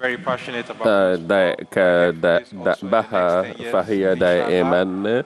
كدأبها فهي دائما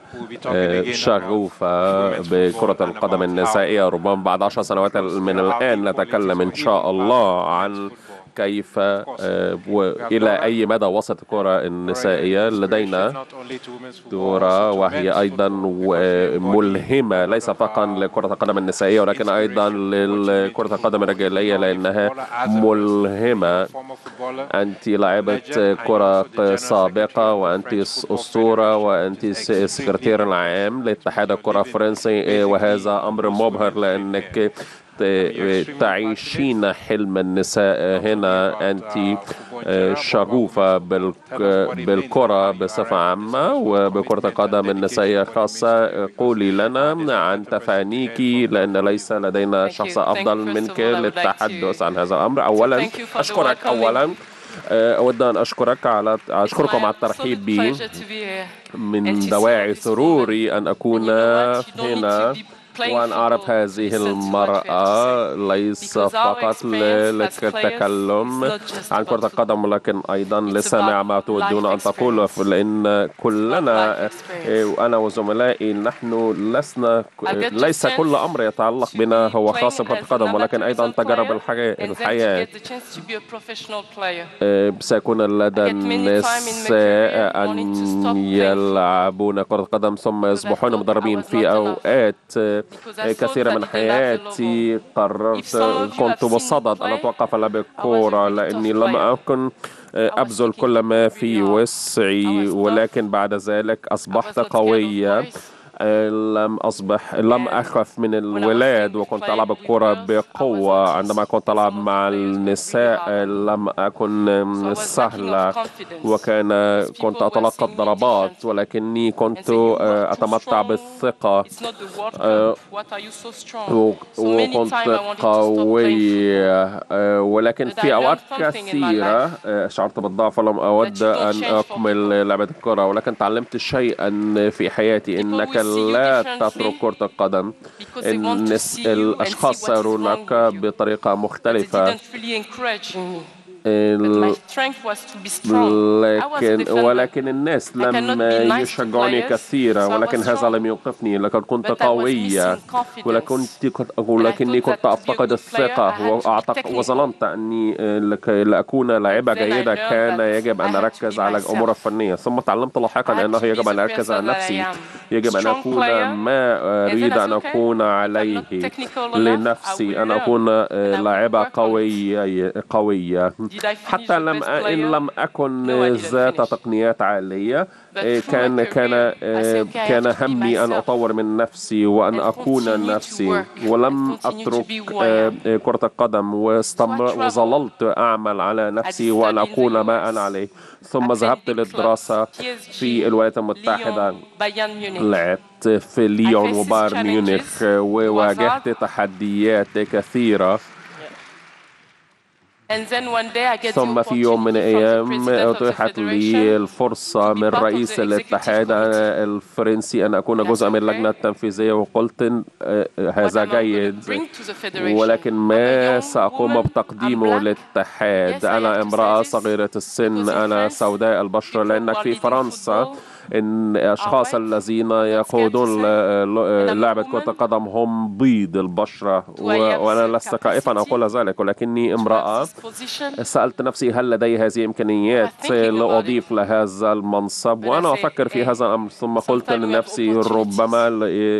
شغوفة بكرة القدم النسائية. ربما بعد 10 سنوات من الآن نتكلم إن شاء الله عن كيف وإلى أي مدى وصلت الكرة النسائية. لدينا دورة وهي أيضا ملهمة ليس فقط لكرة القدم النسائية ولكن أيضا لكرة القدم الرجالية لأنها ملهمة. أنت لاعبة كرة سابقة وأنت أسطورة وأنت السكرتير العام لاتحاد الكرة الفرنسي، وهذا أمر مبهر لأنك تعيشين حلم النساء هنا. أنت شغوفة بالكرة بصفة عامة وبكرة القدم النسائية خاصة. قولي لنا عن تفانيك لأن ليس لدينا شخص أفضل منك للتحدث عن هذا الأمر. أولا أشكرك، أود أن أشكركم على الترحيب بي. من دواعي سروري أن أكون هنا وأن أعرف هذه المرأة ليس فقط للتكلم عن كرة القدم ولكن أيضا لسماع ما تودون أن تقوله، لأن كلنا وأنا وزملائي نحن ليس كل أمر يتعلق بنا هو خاص بكرة القدم ولكن أيضا تجارب الحياة. سيكون لدى النساء أن يلعبون كرة قدم ثم يصبحون مدربين. في أوقات كثيرة من حياتي كنت بصدد أن أتوقف لعب الكورة لأني لم أكن أبذل كل ما في وسعي، ولكن بعد ذلك أصبحت قوية. لم أخف من الولاد وكنت ألعب الكرة بقوة. عندما كنت ألعب مع النساء لم أكن سهلة كنت أتلقى الضربات ولكني كنت أتمتع بالثقة وكنت قوية. ولكن في أوقات كثيرة شعرت بالضعف ولم أود أن أكمل لعبة الكرة، ولكن تعلمت شيئا في حياتي إنك لا تترك كرة القدم. الأشخاص سيرونك بطريقة مختلفة ولكن الناس لم يشجعوني كثيرا، ولكن هذا لم يوقفني. لقد كنت قوية ولكني كنت أفتقد الثقة وظننت أني لأكون لاعبة جيدة كان يجب أن أركز على الأمور الفنية. ثم تعلمت لاحقا أنه يجب أن أركز على نفسي، يجب أن أكون ما أريد أن أكون عليه لنفسي، أن أكون لاعبة قوية. حتى إن لم أكن ذات تقنيات عالية كان همي أن أطور من نفسي وأن أكون نفسي، ولم أترك كرة القدم وظللت أعمل على نفسي وأن أكون ما أنا عليه. ثم ذهبت للدراسة في الولايات المتحدة، لعبت في ليون وبايرن ميونخ وواجهت تحديات كثيرة. ثم في يوم من الأيام أتيحت لي الفرصة من رئيس الاتحاد الفرنسي أن أكون جزءا من اللجنة التنفيذية، وقلت هذا جيد ولكن ما سأقوم بتقديمه للاتحاد؟ أنا امرأة صغيرة السن، أنا سوداء البشرة، لأنك في فرنسا إن الأشخاص الذين يقودون لعبة كرة القدم هم بيض البشرة، وأنا لست خائفا أن أقول ذلك، ولكني امرأة. سألت نفسي هل لدي هذه الإمكانيات لأضيف لهذا المنصب، وأنا أفكر في هذا الأمر. ثم قلت لنفسي ربما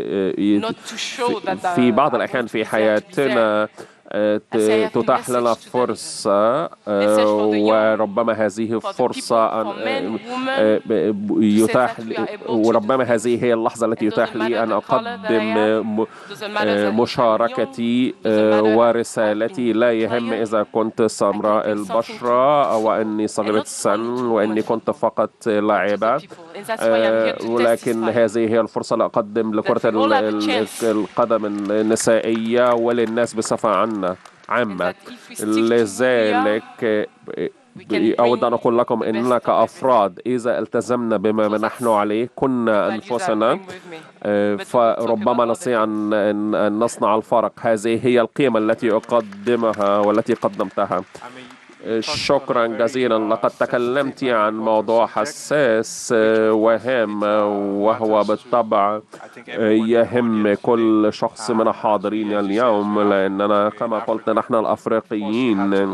في بعض الأحيان في حياتنا تتاح لنا فرصة وربما هذه فرصة وربما هذه هي اللحظة التي يتاح لي أن أقدم مشاركتي ورسالتي. لا يهم إذا كنت سمراء البشرة أو أني صغيرة السن وأني كنت فقط لاعبة، ولكن هذه هي الفرصة لأقدم لكرة القدم النسائية وللناس بصفة عامة. لذلك أود أن أقول لكم إننا كأفراد إذا التزمنا بما نحن عليه كنا أنفسنا فربما نستطيع أن نصنع الفرق. هذه هي القيمة التي أقدمها والتي قدمتها. شكرا جزيلا. لقد تكلمت عن موضوع حساس وهام، وهو بالطبع يهم كل شخص من الحاضرين اليوم، لأننا كما قلت نحن الأفريقيين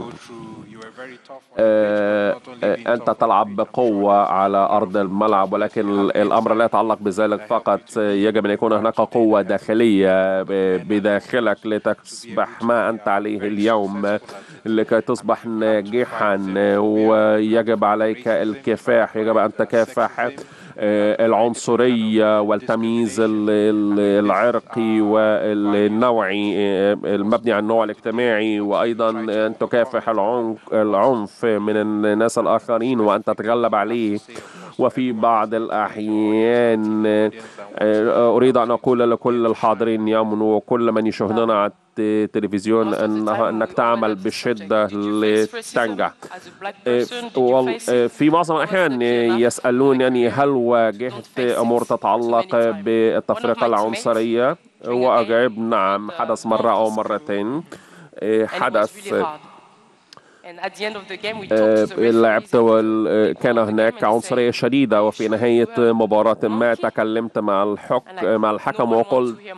أنت تلعب بقوة على أرض الملعب، ولكن الأمر لا يتعلق بذلك فقط. يجب أن يكون هناك قوة داخلية بداخلك لتصبح ما أنت عليه اليوم، لكي تصبح ناجحا. ويجب عليك الكفاح، يجب أن تكافح العنصرية والتمييز العرقي والنوعي المبني على النوع الاجتماعي، وأيضا أن تكافح العنف من الناس الآخرين وأن تتغلب عليه. وفي بعض الأحيان أريد أن أقول لكل الحاضرين اليوم وكل من يشاهدنا على التلفزيون أنك تعمل بشدة لتنجح. في معظم الأحيان يسألونني هل واجهت أمور تتعلق بالتفرقة العنصرية، وأجاب نعم، حدث مرة أو مرتين. حدث لعبت كان هناك عنصرية شديدة، وفي نهاية مباراة ما تكلمت مع الحكم وقلت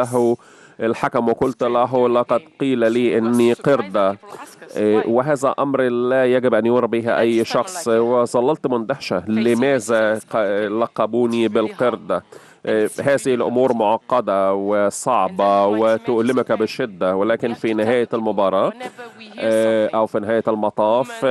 له لقد قيل لي إني قردة، وهذا أمر لا يجب أن يمر به أي شخص. وظللت مندهشة لماذا لقبوني بالقردة. هذه الأمور معقدة وصعبة وتؤلمك بشدة، ولكن في نهاية المباراة أو في نهاية المطاف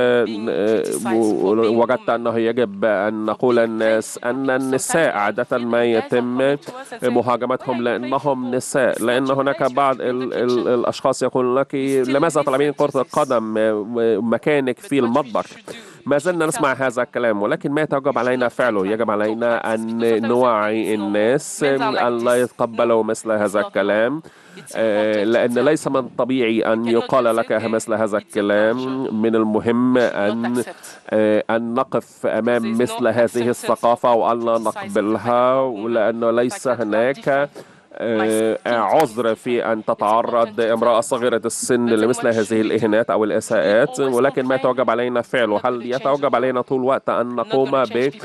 وجدت أنه يجب أن نقول الناس أن النساء عادة ما يتم مهاجمتهم لأنهم نساء، لأن هناك بعض الأشخاص يقول لك لماذا تلعبين كرة القدم، مكانك في المطبخ. ما زلنا نسمع هذا الكلام، ولكن ما يجب علينا فعله، يجب علينا أن نوعي الناس أن لا يتقبلوا مثل هذا الكلام، لأن ليس من الطبيعي أن يقال لك مثل هذا الكلام. من المهم أن نقف أمام مثل هذه الثقافة وأن لا نقبلها، لأنه ليس هناك عذر في أن تتعرض امرأة صغيرة السن لمثل هذه الإهانات أو الإساءات. ولكن ما يتوجب علينا فعله، هل يتوجب علينا طول الوقت أن نقوم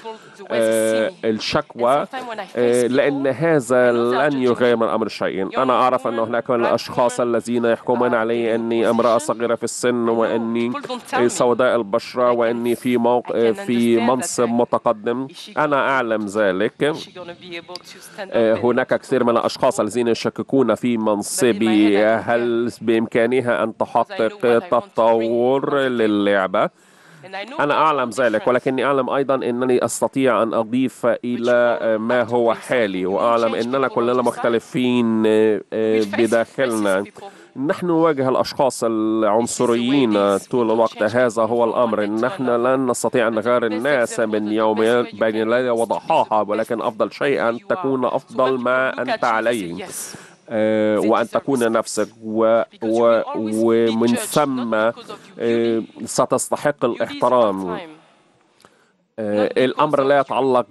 بالشكوى، لأن هذا لن يغير من أمر شيء. أنا أعرف أن هناك من الأشخاص الذين يحكمون علي أني امرأة صغيرة في السن، وأني سوداء البشرة، وأني في منصب متقدم. أنا أعلم ذلك. هناك كثير من الأشخاص الذين يشككون في منصبي، هل بإمكانها أن تحقق تطور للعبة. أنا أعلم ذلك، ولكني أعلم أيضا أنني أستطيع أن أضيف إلى ما هو حالي، وأعلم أننا كلنا مختلفين بداخلنا. نحن نواجه الأشخاص العنصريين طول الوقت، هذا هو الأمر. نحن لن نستطيع أن نغير الناس من يوم بين الليلة وضحاها، ولكن أفضل شيء أن تكون أفضل ما أنت عليه، وأن تكون نفسك، ومن ثم ستستحق الاحترام. الأمر لا يتعلق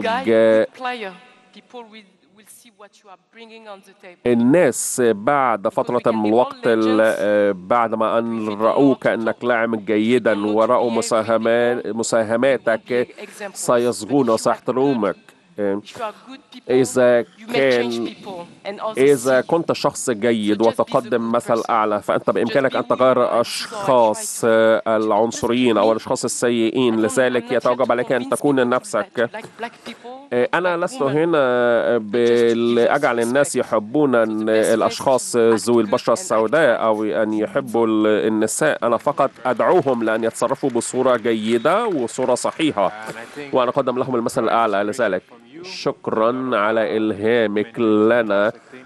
الناس بعد فترة من الوقت، بعد ما أن رأوك أنك لاعب جيدا ورأوا مساهماتك سيصغون وسيحترموك. إذا كنت شخص جيد وتقدم مثل أعلى، فأنت بإمكانك أن تغير الأشخاص العنصريين أو الأشخاص السيئين. لذلك يتوجب عليك أن تكون نفسك. أنا لست هنا لأجعل الناس يحبون الأشخاص ذوي البشرة السوداء أو أن يحبوا النساء. أنا فقط أدعوهم لأن يتصرفوا بصورة جيدة وصورة صحيحة، وأنا أقدم لهم المثل الأعلى. لذلك شكرا على إلهامك لنا